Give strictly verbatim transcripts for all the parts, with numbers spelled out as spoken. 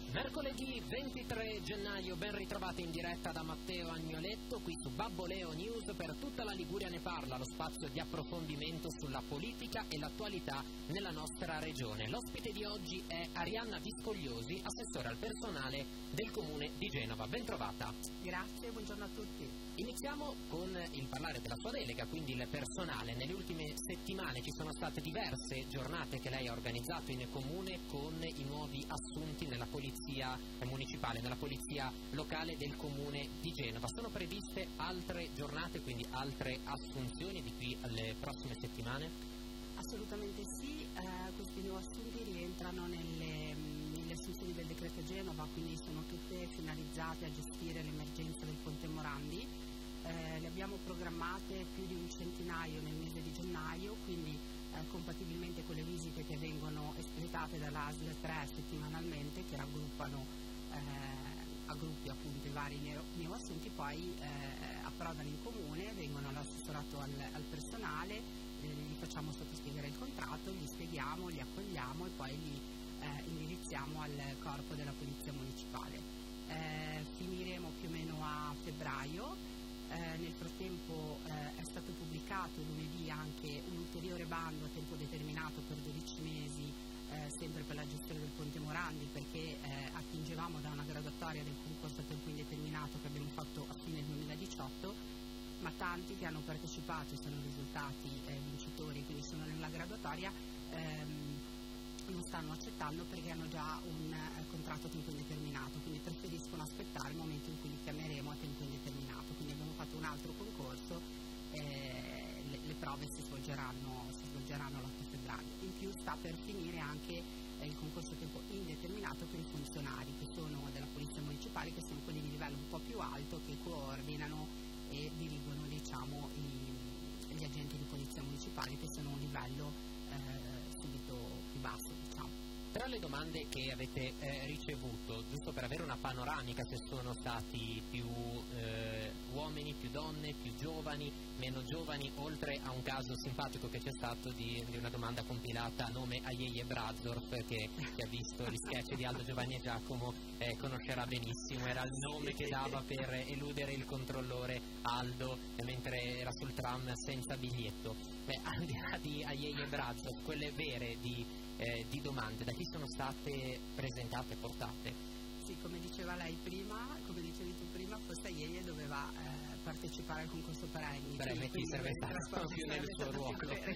Mercoledì ventitré gennaio, ben ritrovati in diretta da Matteo Agnoletto, qui su Babboleo News. Per tutta la Liguria ne parla, lo spazio di approfondimento sulla politica e l'attualità nella nostra regione. L'ospite di oggi è Arianna Viscogliosi, assessore al personale del Comune di Genova. Ben trovata. Grazie, buongiorno a tutti. Iniziamo con il parlare della sua delega, quindi il personale. Nelle ultime settimane ci sono state diverse giornate che lei ha organizzato in comune con i nuovi assunti nella polizia municipale, nella polizia locale del Comune di Genova. Sono previste altre giornate, quindi altre assunzioni di qui alle prossime settimane? Assolutamente sì, eh, questi nuovi assunti rientrano nelle, nelle assunzioni del decreto Genova, quindi sono tutte finalizzate a gestire l'emergenza del Ponte Morandi. Eh, le abbiamo programmate più di un centinaio nel mese di gennaio, quindi eh, compatibilmente con le visite che vengono espletate dall'A S L tre settimanalmente, che raggruppano eh, a gruppi appunto i vari neoassunti, poi eh, approdano in comune, vengono all'assessorato al, al personale, eh, gli facciamo sottoscrivere il contratto, gli spieghiamo, li accogliamo e poi li eh, indirizziamo al corpo della Polizia Municipale. Eh, finiremo più o meno a febbraio. Eh, nel frattempo eh, è stato pubblicato lunedì anche un ulteriore bando a tempo determinato per dodici mesi, eh, sempre per la gestione del Ponte Morandi, perché eh, attingevamo da una graduatoria del concorso a tempo indeterminato che abbiamo fatto a fine duemiladiciotto, ma tanti che hanno partecipato e sono risultati eh, vincitori, quindi sono nella graduatoria, ehm, non stanno accettando perché hanno già un eh, contratto a tempo indeterminato, quindi preferiscono aspettare il momento in cui li chiameremo a tempo indeterminato. Quindi abbiamo fatto un altro concorso, eh, le, le prove si svolgeranno, si svolgeranno l'otto febbraio. In più sta per finire anche eh, il concorso a tempo indeterminato per i funzionari che sono della Polizia Municipale, che sono quelli di livello un po' più alto, che coordinano e dirigono diciamo, i, gli agenti di Polizia Municipale, che sono a un livello eh, subito più basso, diciamo. Tra le domande che avete eh, ricevuto, giusto per avere una panoramica, se sono stati più eh, uomini, più donne, più giovani, meno giovani, oltre a un caso simpatico che c'è stato di, di una domanda compilata a nome Ajeje Brazorf, che, che ha visto gli sketch di Aldo, Giovanni e Giacomo, eh, conoscerà benissimo, era il nome che dava per eludere il controllore Aldo eh, mentre era sul tram senza biglietto. Beh, al di là di Ajeje Brazorf, quelle vere di Eh, di domande, da chi sono state presentate e portate? Sì, come diceva lei prima, come dicevi tu prima, forse ieri doveva eh, partecipare al concorso per Emmy. Per Emmy chi sarebbe stato più nel suo ruolo.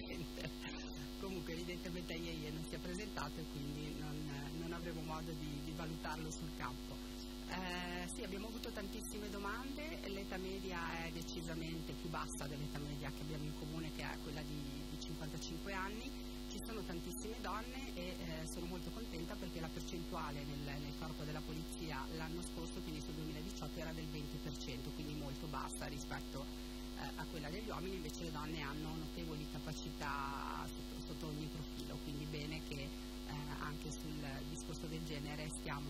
Comunque evidentemente ieri non si è presentato e quindi non, non avremo modo di, di valutarlo sul campo. Eh, sì, abbiamo avuto tantissime domande, l'età media è decisamente più bassa dell'età media che abbiamo in comune, che è quella di, di cinquantacinque anni. Ci sono tantissime donne e eh, sono molto contenta perché la percentuale nel, nel corpo della polizia l'anno scorso, quindi sul duemiladiciotto, era del venti per cento, quindi molto bassa rispetto eh, a quella degli uomini. Invece le donne hanno notevoli capacità sotto, sotto ogni profilo, quindi bene che eh, anche sul discorso del genere stiamo,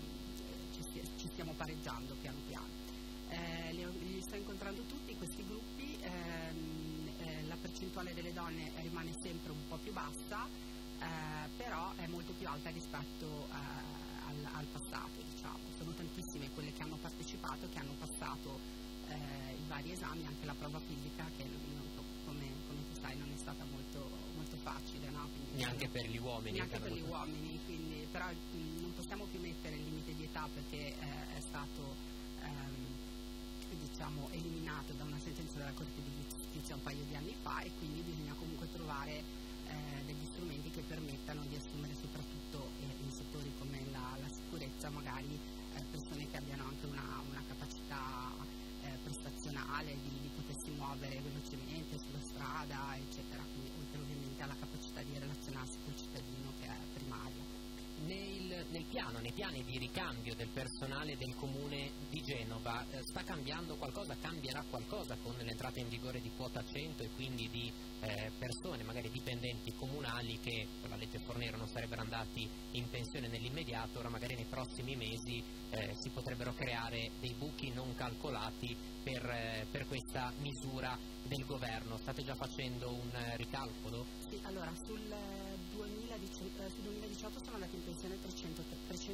eh, ci, ci stiamo pareggiando piano piano. Eh, li, li sto incontrando tutti questi gruppi. Ehm, la percentuale delle donne rimane sempre un po' più bassa, eh, però è molto più alta rispetto eh, al, al passato, diciamo. Sono tantissime quelle che hanno partecipato, che hanno passato eh, i vari esami, anche la prova fisica, che non, come, come tu sai non è stata molto, molto facile, no? Quindi, neanche per gli uomini. Neanche per gli uomini, quindi, però mh, non possiamo più mettere il limite di età perché eh, è stato ehm, diciamo eliminato da una sentenza della Corte di Giustizia un paio di anni fa, e quindi bisogna comunque trovare eh, degli strumenti che permettano di assumere soprattutto eh, in settori come la, la sicurezza, magari eh, persone che abbiano anche una, una capacità eh, prestazionale di, di potersi muovere velocemente sulla strada, eccetera, quindi oltre ovviamente alla capacità di relazionarsi col cittadino, che è primaria. Nel, nel piano, nei piani di ricambio del personale del Comune di Genova eh, sta cambiando qualcosa, cambierà qualcosa con l'entrata in vigore di quota cento e quindi di eh, persone, magari dipendenti comunali, che per la legge Fornero non sarebbero andati in pensione nell'immediato, ora magari nei prossimi mesi eh, si potrebbero creare dei buchi non calcolati per, eh, per questa misura del governo. State già facendo un eh, ricalcolo? Sì, allora sul duemiladiciotto, sul duemiladiciotto sono andati in pensione trecentoquaranta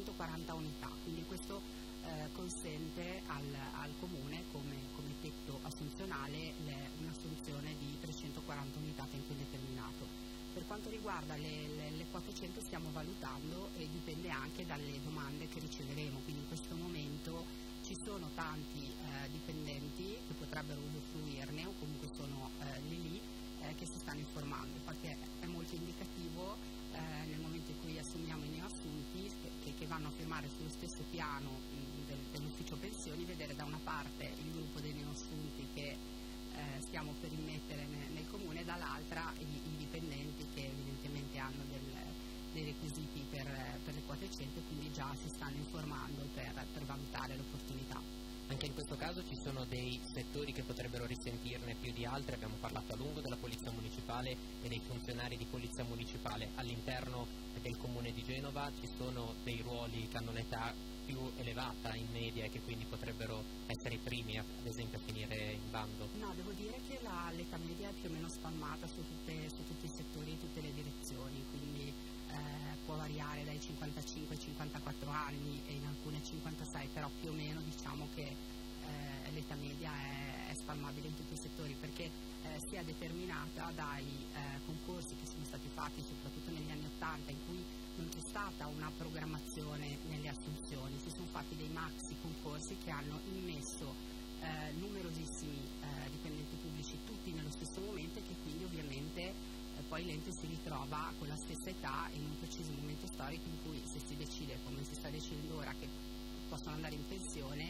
ottanta unità, quindi questo eh, consente al, al Comune come, come tetto assunzionale le, un'assunzione di trecentoquaranta unità a tempo indeterminato. Per quanto riguarda le, le, le quattrocento stiamo valutando e dipende anche dalle domande che riceveremo, quindi in questo momento ci sono tanti eh, dipendenti che potrebbero usufruirne o comunque sono eh, lì lì eh, che si stanno informando, infatti è, è molto indicativo eh, nel momento in cui assumiamo i neoassunti che, che vanno a firmare sullo stesso piano mh, del, dell'ufficio pensioni, vedere da una parte il gruppo dei neoassunti che eh, stiamo per immettere nel, nel comune e dall'altra i, i dipendenti che evidentemente hanno del, dei requisiti per, per le quote cento e quindi già si stanno informando per, per valutare l'opportunità. Anche in questo caso ci sono dei settori che potrebbero risentirne più di altri, abbiamo parlato a lungo della Polizia Municipale e dei funzionari di Polizia Municipale. All'interno del Comune di Genova ci sono dei ruoli che hanno l'età più elevata in media e che quindi potrebbero essere i primi ad esempio a finire in bando? No, devo dire che la, l'età media è più o meno spalmata su, tutte, su tutti i settori e tutte le direzioni, quindi eh, può variare dai cinquantacinque ai cinquantaquattro anni e in alcune cinquantasei, però più o meno diciamo che eh, l'età media è, è spalmabile in tutti i settori perché eh, si è determinata dai eh, concorsi che sono stati fatti soprattutto negli anni ottanta in cui non c'è stata una programmazione nelle assunzioni, si sono fatti dei maxi concorsi che hanno immesso eh, numerosissimi eh, dipendenti pubblici tutti nello stesso momento e che quindi ovviamente eh, poi l'ente si ritrova con la stessa età in un preciso momento storico in cui se si decide, come si sta decidendo ora, che possono andare in pensione,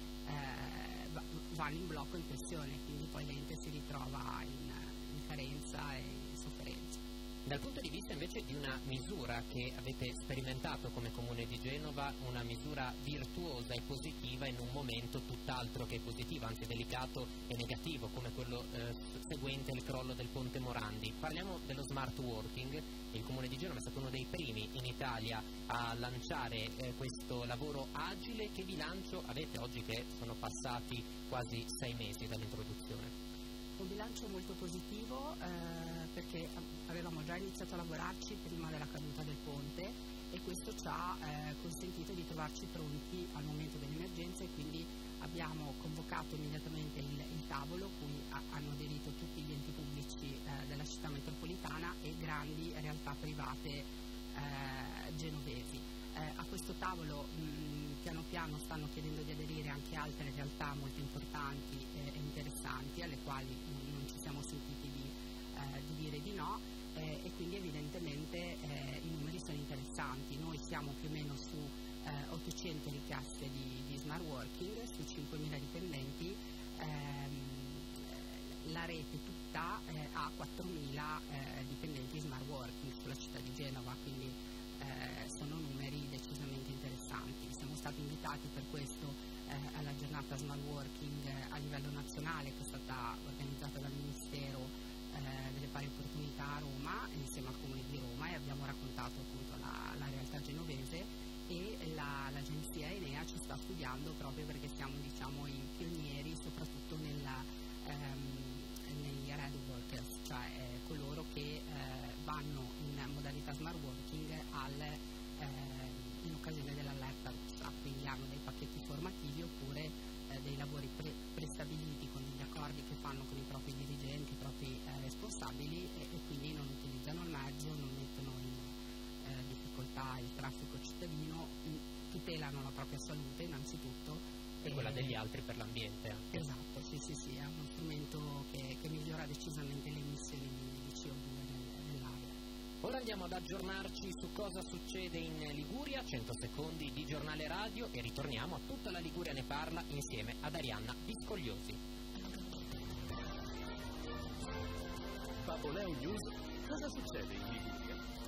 eh, vanno in blocco in pensione, quindi poi l'ente si ritrova in, in carenza e in sofferenza. Dal punto di vista invece di una misura che avete sperimentato come Comune di Genova, una misura virtuosa e positiva in un momento tutt'altro che positivo, anzi delicato e negativo, come quello eh, seguente il crollo del Ponte Morandi. Parliamo dello smart working. Il Comune di Genova è stato uno dei primi in Italia a lanciare eh, questo lavoro agile. Che bilancio avete oggi che sono passati quasi sei mesi dall'introduzione? Un bilancio molto positivo eh, perché avevamo già iniziato a lavorarci prima della caduta del ponte e questo ci ha eh, consentito di trovarci pronti al momento dell'emergenza e quindi abbiamo convocato immediatamente il, il tavolo cui ha, hanno aderito tutti gli enti pubblici eh, della città metropolitana e grandi realtà private eh, genovesi. Eh, a questo tavolo mh, piano piano stanno chiedendo di aderire anche altre realtà molto importanti e, e interessanti alle quali mh, non ci siamo sentiti di, eh, di dire di no eh, e quindi evidentemente eh, i numeri sono interessanti. Noi siamo più o meno su eh, ottocento richieste di, di smart working su cinquemila dipendenti, ehm, la rete tutta eh, ha quattromila eh, dipendenti smart working sulla città di Genova, quindi Eh, sono numeri decisamente interessanti. Siamo stati invitati per questo eh, alla giornata smart working eh, a livello nazionale che è stata organizzata dal Ministero eh, delle pari opportunità a Roma insieme al Comune di Roma e abbiamo raccontato appunto la, la realtà genovese e la, l'agenzia Enea ci sta studiando proprio perché siamo diciamo i pionieri soprattutto nella, ehm, negli red workers, cioè eh, coloro che eh, vanno in modalità smart working al, eh, in occasione dell'allerta rossa, quindi hanno dei pacchetti formativi oppure eh, dei lavori pre- prestabiliti con degli accordi che fanno con i propri dirigenti, i propri eh, responsabili e, e quindi non utilizzano il mezzo, non mettono in eh, difficoltà il traffico cittadino, in, tutelano la propria salute innanzitutto e quella degli altri per l'ambiente anche. Esatto, sì sì sì, è uno strumento che, che migliora decisamente le emissioni di C O due nell'aria. Ora andiamo ad aggiornarci su cosa succede in Liguria, cento secondi di giornale radio e ritorniamo a Tutta la Liguria ne parla insieme ad Arianna Biscogliosi. Babboleo News, cosa succede in Liguria?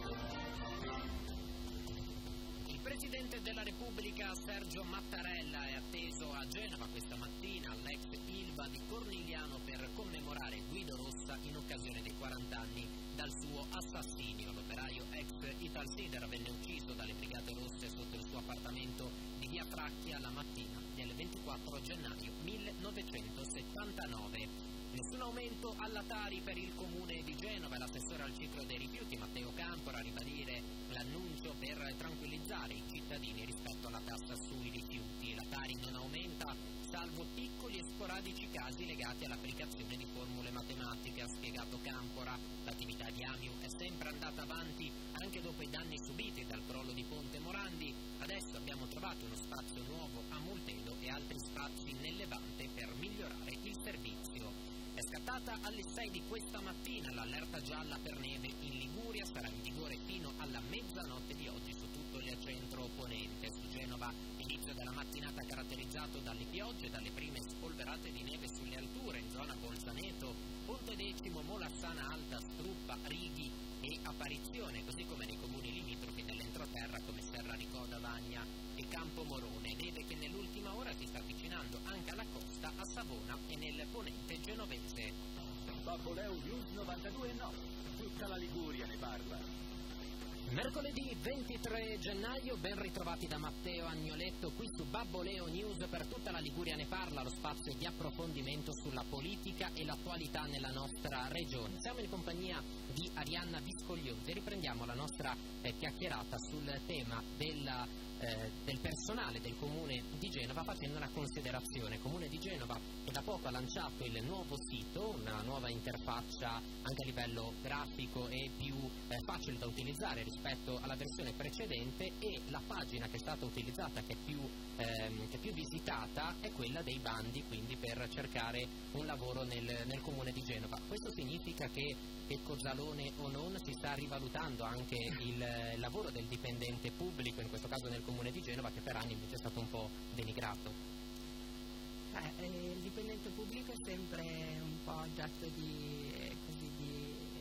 Il Presidente della Repubblica Sergio Mattarella è atteso a Genova questa mattina all'ex Ilva di Cornigliano per commemorare Guido Rossa in occasione dei quaranta anni dal suo assassinio. L'operaio ex Italsider venne ucciso dalle Brigate Rosse sotto il suo appartamento di via Fracchia la mattina del ventiquattro gennaio millenovecentosettantanove. Nessun aumento alla Tari per il Comune di Genova. L'assessore al ciclo dei rifiuti Matteo Campora a ribadire l'annuncio per tranquillizzare i cittadini cittadini rispetto alla tassa sui rifiuti. La Tari non aumenta, salvo piccoli e sporadici casi legati all'applicazione di formule matematiche, ha spiegato Campora. L'attività di Amiu è sempre andata avanti anche dopo i danni subiti dal crollo di Ponte Morandi. Adesso abbiamo trovato uno spazio nuovo a Moltedo e altri spazi nel Levante per migliorare il servizio. È scattata alle sei di questa mattina l'allerta gialla per neve in Liguria, sarà in vigore fino alla mezzanotte di oggi su tutto il centro ponente. Su Genova inizio della mattinata caratterizzato dalle piogge, dalle prime spolverate di neve sulle alture in zona Bolzaneto, Pontedecimo, Molassana Alta, Struppa, Righi e Apparizione, così come nei comuni limitrofi dell'entroterra come Serra Ricoda, Vagna e Campomorone. Neve che nell'ultima ora si sta avvicinando anche alla costa, a Savona e nel ponente genovese. Babboleo News novantadue e nove, tutta la Liguria ne parla. Mercoledì ventitré gennaio, ben ritrovati da Matteo Agnoletto qui su Babboleo News. Per tutta la Liguria ne parla, lo spazio di approfondimento sulla politica e l'attualità nella nostra regione. Siamo in compagnia di Arianna Viscogliosi e riprendiamo la nostra eh, chiacchierata sul tema della Eh, del personale del Comune di Genova, facendo una considerazione. Comune di Genova che da poco ha lanciato il nuovo sito, una nuova interfaccia anche a livello grafico e più eh, facile da utilizzare rispetto alla versione precedente, e la pagina che è stata utilizzata, che è più, ehm, che è più visitata, è quella dei bandi, quindi per cercare un lavoro nel, nel Comune di Genova. Questo significa che che Cozzalone o non si sta rivalutando anche il eh, lavoro del dipendente pubblico, in questo caso nel Comune di Genova, che per anni invece è stato un po' denigrato. Eh, eh, il dipendente pubblico è sempre un po' oggetto di, eh, così, di,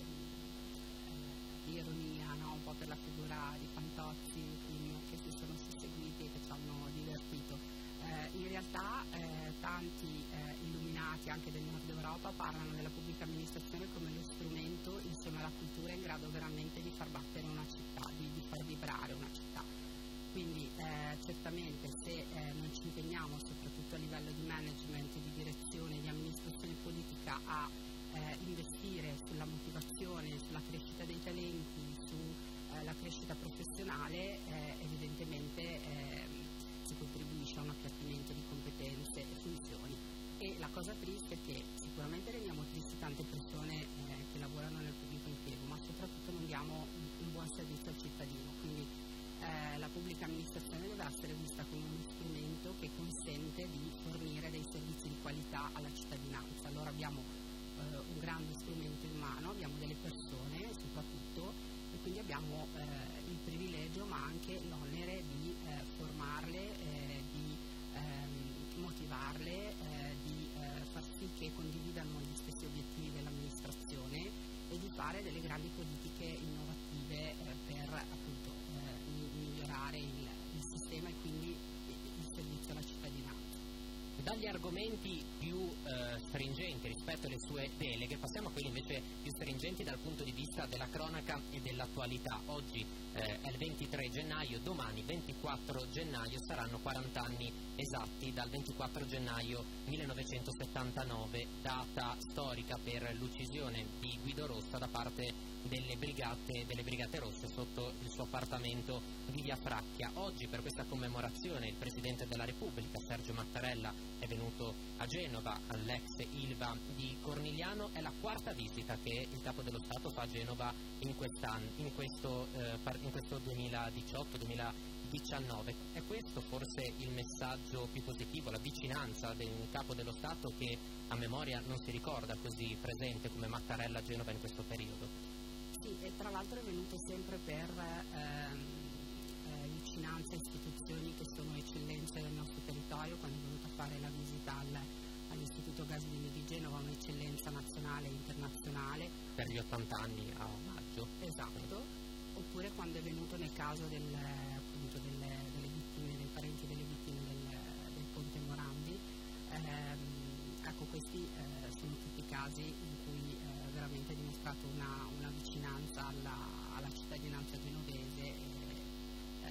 eh, di ironia, no? Un po' per la figura di Fantozzi, film che si sono susseguiti e che ci hanno divertito. Eh, in realtà eh, tanti eh, illuminati anche del nord Europa parlano della pubblica amministrazione come lo strumento insieme alla cultura in grado veramente di far battere una città, di, di far vibrare una città. Quindi eh, certamente se eh, non ci impegniamo soprattutto a livello di management, di direzione, di amministrazione politica a eh, investire sulla motivazione, sulla crescita dei talenti, sulla eh, crescita professionale, eh, evidentemente eh, si contribuisce a un appiattimento di competenze e funzioni. E la cosa triste è che sicuramente rendiamo tristi tante persone eh, che lavorano nel pubblico impiego, ma soprattutto non diamo un, un buon servizio al cittadino. Quindi eh, la pubblica amministrazione deve essere vista come uno strumento che consente di fornire dei servizi di qualità alla cittadinanza. Allora abbiamo eh, un grande strumento in mano, abbiamo delle persone soprattutto, e quindi abbiamo eh, il privilegio ma anche l'onere di eh, formarle, eh, di ehm, motivarle, eh, di eh, far sì che condividano gli stessi obiettivi dell'amministrazione e di fare delle grandi politiche innovative eh, per appunto eh, migliorare il, il sistema e quindi il servizio alla cittadinanza. Dagli argomenti più eh, stringenti rispetto alle sue deleghe passiamo a quelli invece più stringenti dal punto di vista della cronaca e dell'attualità. Oggi eh, è il ventitré gennaio, domani ventiquattro gennaio saranno quaranta anni esatti dal ventiquattro gennaio millenovecentosettantanove, data storica per l'uccisione di Guido Rossa da parte delle brigate, delle brigate rosse sotto il suo appartamento di Via Fracchia. Oggi per questa commemorazione il Presidente della Repubblica Sergio Mattarella è venuto a Genova, all'ex Ilva di Cornigliano. È la quarta visita che il Capo dello Stato fa a Genova in, quest'anno, in, questo, eh, in questo duemiladiciotto duemiladiciannove. È questo forse il messaggio più positivo, la vicinanza del Capo dello Stato che a memoria non si ricorda così presente come Mattarella a Genova in questo periodo? Sì, e tra l'altro è venuto sempre per ehm, eh, vicinanza a istituzioni che sono eccellenze del nostro territorio. Quando è venuto a fare la visita al, all'Istituto Gaslini di Genova, un'eccellenza nazionale e internazionale. Per gli ottanta anni a maggio. Esatto. Oppure quando è venuto nel caso del, appunto delle, delle vittime, dei parenti delle vittime del, del Ponte Morandi. Ehm, ecco, questi eh, sono tutti casi in cui eh, veramente ha dimostrato una, una vicinanza alla, alla cittadinanza genovese e eh,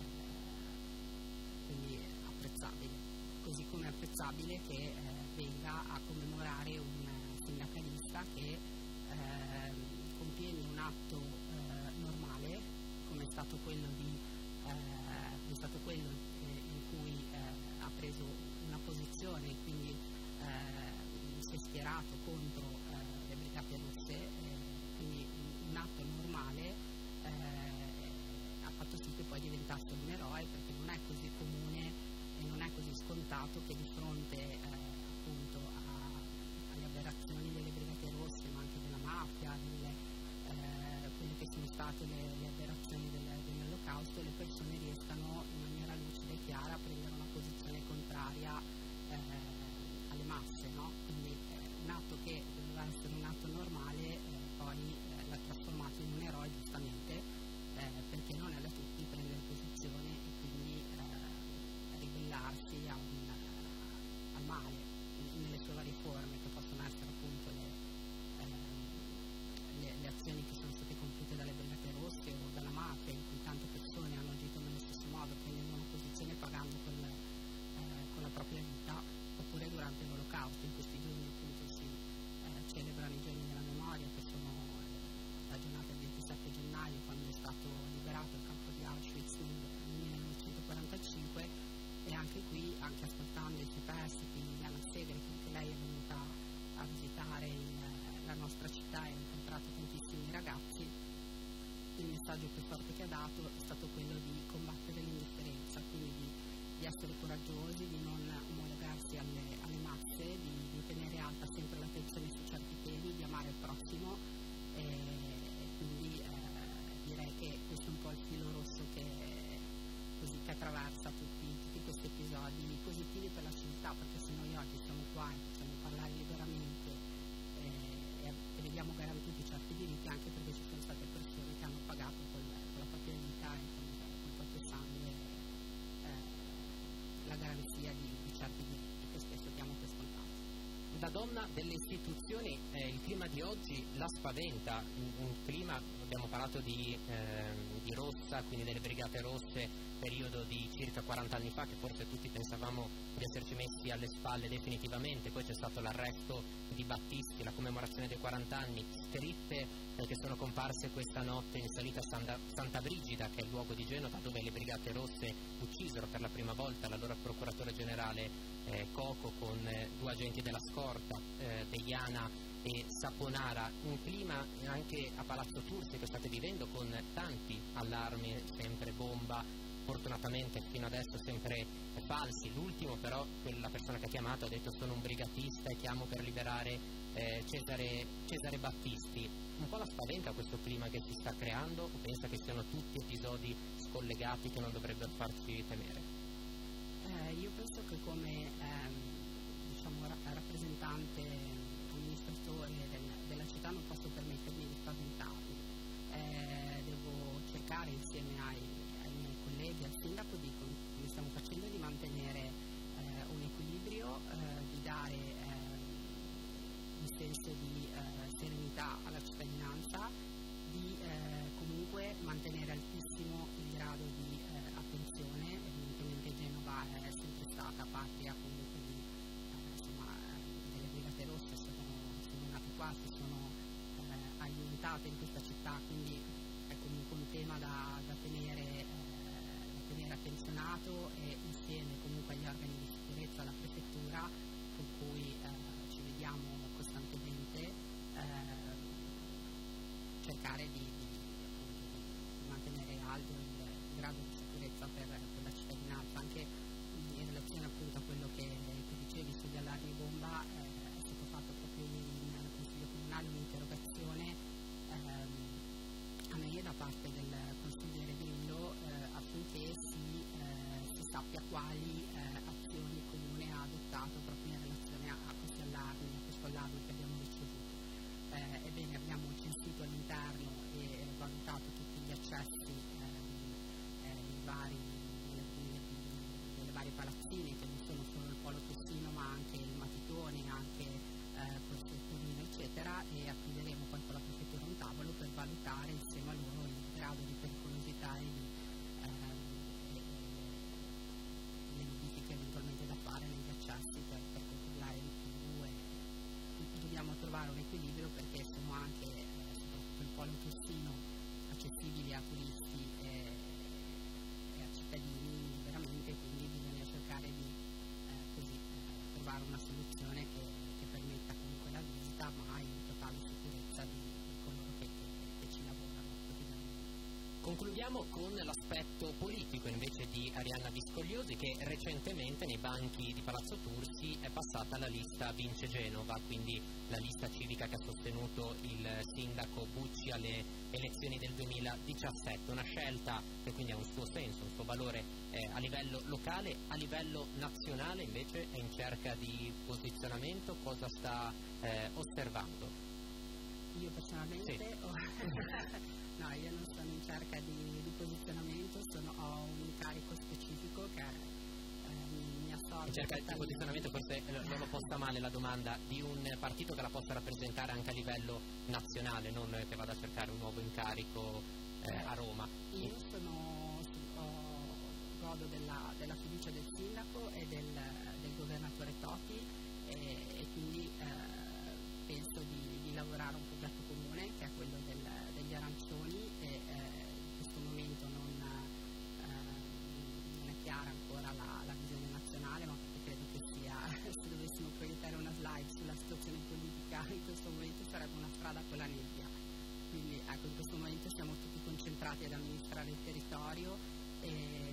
quindi apprezzabile. Così come è apprezzabile che eh, venga a commemorare un sindacalista che eh, compiendo un atto eh, normale come è stato quello di eh, è stato quello essere coraggiosi, di non omologarsi alle, alle masse, di, di tenere alta sempre l'attenzione su certi temi, di amare il prossimo, e quindi eh, direi che questo è un po' il filo rosso che, così, che attraversa tutti, tutti questi episodi positivi per la civiltà, perché se noi oggi siamo qua e possiamo parlare liberamente eh, e, e vediamo garantiti certi diritti, anche perché ci sono state persone che hanno pagato con, con la propria vita e con, con il proprio sangue eh, la garanzia di, di certi diritti che spesso diamo per scontato. Da donna delle istituzioni, eh, il clima di oggi la spaventa, un, un clima, abbiamo parlato di, eh, di Rossa, quindi delle Brigate Rosse, periodo di circa quaranta anni fa, che forse tutti pensavamo di esserci messi alle spalle definitivamente, poi c'è stato l'arresto di Battisti, la commemorazione dei quaranta anni, scritte eh, che sono comparse questa notte in salita a Santa, Santa Brigida, che è il luogo di Genova dove le Brigate Rosse uccisero per la prima volta l'allora procuratore generale eh, Coco con eh, due agenti della scorta, eh, Deiana e Saponara. Un clima anche a Palazzo Tursi che state vivendo con tanti allarmi, sempre bomba, fortunatamente fino adesso sempre falsi. L'ultimo però, quella persona che ha chiamato ha detto: sono un brigatista e chiamo per liberare eh, Cesare, Cesare Battisti. Un po' la spaventa questo clima che si sta creando, o pensa che siano tutti episodi scollegati che non dovrebbero farci temere? Eh, io penso che come ehm, diciamo, ra- rappresentante, amministratore del, della città non posso permettermi di spaventarmi, eh, devo cercare insieme ai, ai miei colleghi, al sindaco, di, come stiamo facendo, di mantenere eh, un equilibrio, eh, di dare eh, un senso di eh, serenità alla cittadinanza, di eh, comunque mantenere altissimo il grado di eh, attenzione. Evidentemente Genova è sempre stata patria comunque di, eh, insomma, delle Brigate Rosse, sono, sono nate qua, si sono eh, aiutate in questa città, quindi è comunque un tema da, da, tenere, eh, da tenere attenzionato, e insieme comunque agli organi di sicurezza, alla prefettura con cui eh, ci vediamo costantemente, eh, cercare di, di, appunto, di mantenere alto il, il grado di sicurezza per, per la cittadinanza. Anche in relazione appunto a quello che, che dicevi sugli allarmi bomba, eh, è stato fatto proprio in Consiglio Comunale un'interrogazione ehm, a me da parte del consigliere Grillo eh, affinché si, eh, si sappia quali eh, azioni il Comune ha adottato proprio in relazione a, a questi allarmi, a questo allarme che abbiamo ricevuto. Eh, ebbene, abbiamo censito all'interno e valutato tutti gli accessi ehm, eh, nei vari, nelle, nelle, nelle varie palazzine, che non sono solo il Polo Tessino ma anche il Matitone, anche eh, questo Torino eccetera, e attiveremo poi con la prefettura un tavolo per valutare insieme a loro il grado di pericolosità e di, ehm, e, e le modifiche eventualmente da fare negli accessi per, per controllare di più. E dobbiamo trovare un equilibrio, perché sono anche eh, soprattutto il Polo Tessino accessibili a turisti e, e a cittadini veramente, quindi bisogna cercare di eh, così, eh, trovare una soluzione che, che permetta comunque la visita, ma in totale sicurezza di, di coloro che, che, che ci lavorano quotidianamente. Concludiamo con l'aspetto politico invece di Arianna Viscogliosi, che recentemente nei banchi di Palazzo Tursi è passata alla lista Vince Genova, quindi la lista civica che ha sostenuto il sindaco Bucci alle elezioni del duemiladiciassette. Una scelta che quindi ha un suo senso, un suo valore eh, a livello locale. A livello nazionale invece è in cerca di posizionamento. Cosa sta eh, osservando? Io personalmente Sì. ho... No, io non sono in cerca di, di posizionamento, sono, ho un incarico specifico che eh, mi, mi assorbe. In cerca di posizionamento, forse non l'ho posta male la domanda, di un partito che la possa rappresentare anche a livello nazionale, non che vada a cercare un nuovo incarico eh, a Roma. Io sono, ho, godo della, della fiducia del sindaco e del, del governatore Toti, e, e quindi eh, penso di, di lavorare a un progetto comune, che è quello del, degli arancioni, e eh, in questo momento non, eh, non è chiara ancora la, la visione nazionale, ma perché credo che sia, se dovessimo proiettare una slide sulla situazione politica in questo momento, sarebbe una strada con la nebbia. Quindi ecco, in questo momento siamo tutti concentrati ad amministrare il territorio, e sicuramente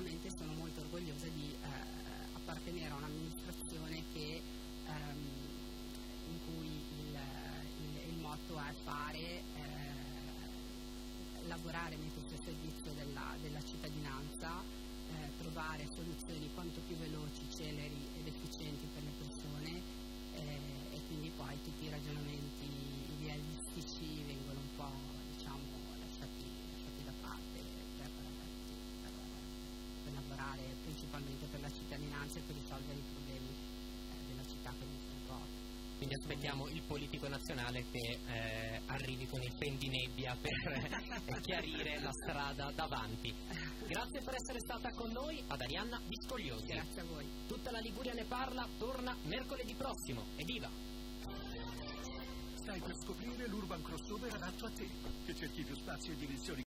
sicuramente sono molto orgogliosa di eh, appartenere a un'amministrazione che, ehm, in cui il, il, il motto è fare, eh, lavorare mettersi al servizio della, della cittadinanza, eh, trovare soluzioni quanto più veloci, celeri ed efficienti per le persone, eh, e quindi poi tutti i ragionamenti idealistici vengono un po', diciamo, lasciati, lasciati da parte per, per, per lavorare principalmente per la cittadinanza e per risolvere i problemi eh, della città che mi sono proprio. Quindi aspettiamo il politico nazionale che eh, arrivi con il fen di nebbia per eh, chiarire la strada davanti. Grazie per essere stata con noi ad Arianna Viscogliosi. Grazie a voi. Tutta la Liguria ne parla, torna mercoledì prossimo. Evviva! Stai per scoprire l'urban crossover adatto a te, che cerchi più spazio e dimensioni